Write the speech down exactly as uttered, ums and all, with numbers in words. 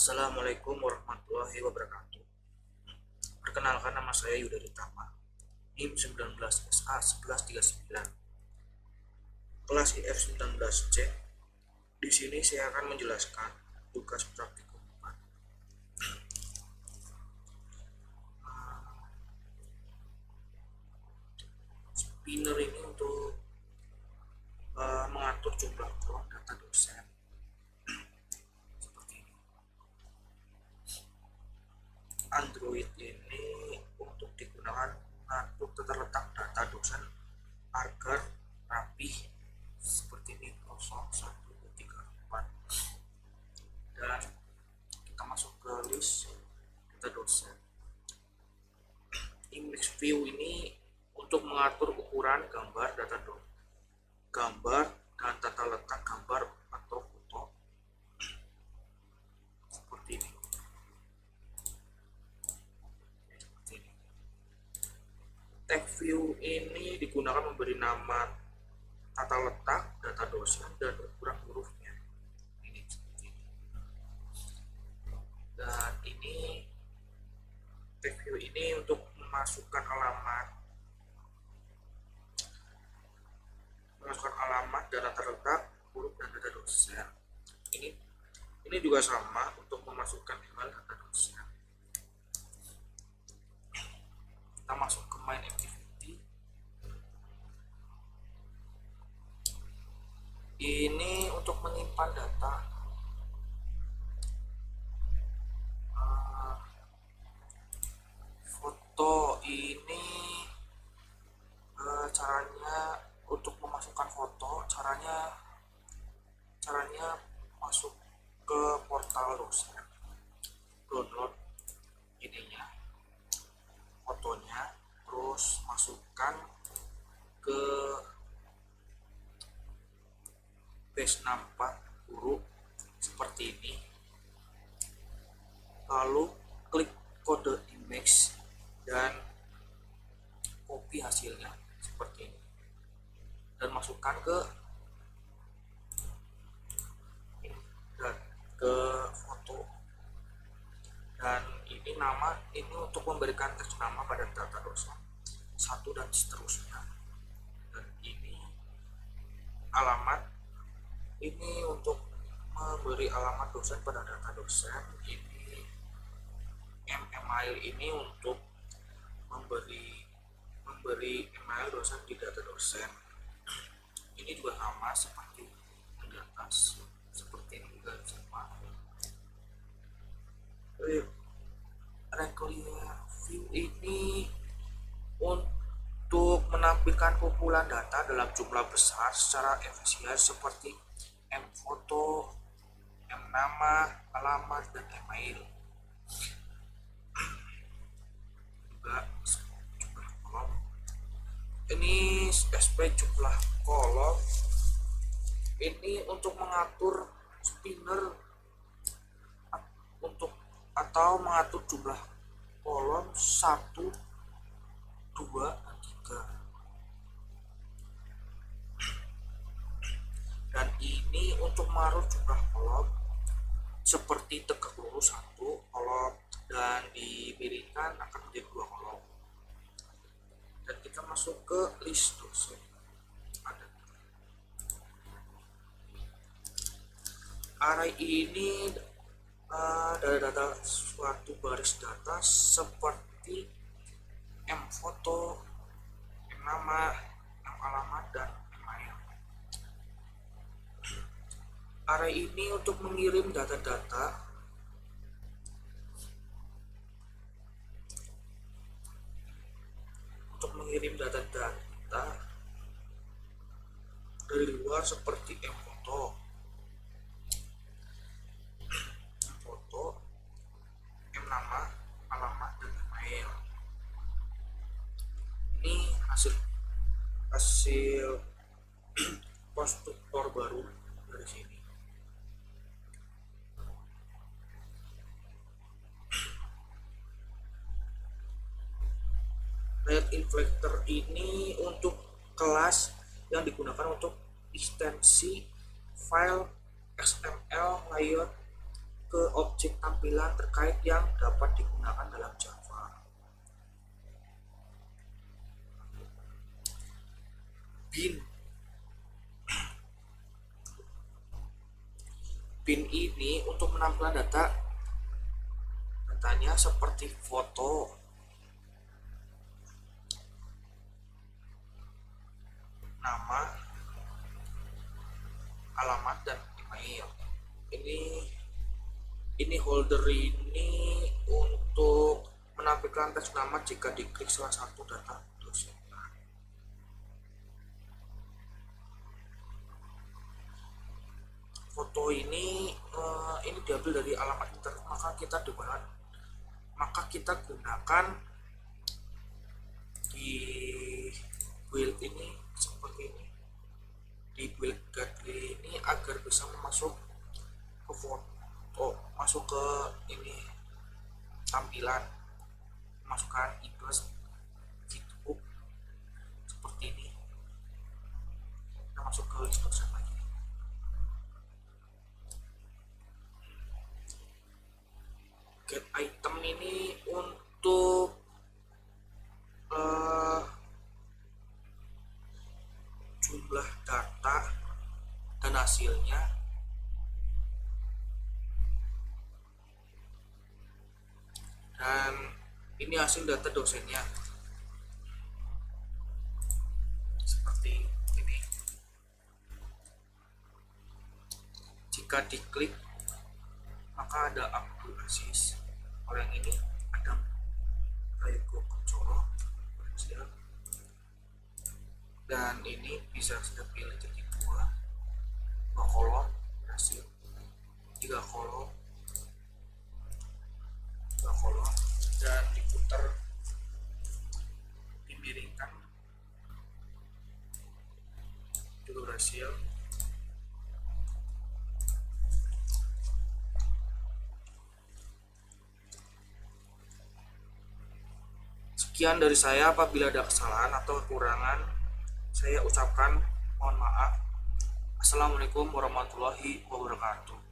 Assalamualaikum warahmatullahi wabarakatuh. Perkenalkan, nama saya Yuda Ditama, NIM sembilan belas S A sebelas tiga puluh sembilan, kelas I F sembilan belas C. Di sini saya akan menjelaskan tugas praktikum empat. Spinner ini untuk uh, mengatur jumlah kolom data dosen. Seperti ini. Android ini untuk digunakan mengatur tata letak data dosen agar rapih seperti ini, nol satu dua tiga empat. Dan kita masuk ke list data dosen. Image view ini untuk mengatur ukuran gambar data dosen, gambar dan tata letak gambar atau foto seperti ini. Text view ini digunakan memberi nama tata letak data dosen dan ukuran hurufnya. Ini seperti ini. Dan ini text view ini untuk memasukkan alamat memasukkan alamat dan tata letak huruf dan data dosen. Ini ini juga sama untuk memasukkan email data dosen. Kita masuk ke main activity. Ini untuk menyimpan data. Uh, foto ini uh, caranya untuk memasukkan foto, caranya caranya masuk ke portal dosen, download ininya, fotonya, terus masukkan ke base nampak huruf seperti ini, lalu klik kode image dan copy hasilnya seperti ini dan masukkan ke dan ke foto. Dan ini nama, ini untuk memberikan teks nama pada data dosen satu dan seterusnya. Dan ini alamat, ini untuk memberi alamat dosen pada data dosen. Ini email ini untuk memberi memberi email dosen di data dosen. Ini juga sama seperti yang di atas, seperti ini juga sama. Reclear view ini untuk menampilkan kumpulan data dalam jumlah besar secara efisien seperti M foto, M nama, alamat, dan email. Juga jumlah kolom. Ini S P jumlah kolom. Ini untuk mengatur spinner untuk atau mengatur jumlah kolom satu, dua, dan tiga. Dan ini untuk mengatur jumlah kolom seperti tegak lurus satu kolom dan dimiringkan akan menjadi dua kolom. Dan kita masuk ke list dosen. Ada array ini uh, dari data suatu baris data seperti M foto, M nama, M alamat, dan email. Array ini untuk mengirim data-data untuk mengirim data-data dari luar seperti M foto, M foto, M nama, alamat, dan email. Ini hasil hasil konstruktor baru dari sini. Layout inflector ini untuk kelas yang digunakan untuk ekstensi file X M L layout ke objek tampilan terkait yang dapat digunakan dalam Java. Bin. Bin ini untuk menampilkan data datanya seperti foto, nama, alamat, dan email. Ini ini holder ini untuk menampilkan teks nama jika diklik salah satu data dosen. Foto ini uh, ini diambil dari alamat internet, maka kita gunakan maka kita gunakan di build ini seperti ini, di build gallery ini agar bisa masuk ke foto, masuk ke ini tampilan, masukkan image gitu seperti ini. Kita masuk ke instruction lagi. Get item ini untuk uh, jumlah data dan hasilnya, dan ini hasil data dosennya seperti ini. Jika diklik maka ada Abdul Aziz, orang ini Adam Prayogo Kuncoro, dan ini bisa sudah pilih jadi dua dua kolom hasil, tiga kolom tiga kolom, dan diputar, dimiringkan juga berhasil. Sekian dari saya, apabila ada kesalahan atau kekurangan saya ucapkan mohon maaf. Assalamualaikum warahmatullahi wabarakatuh.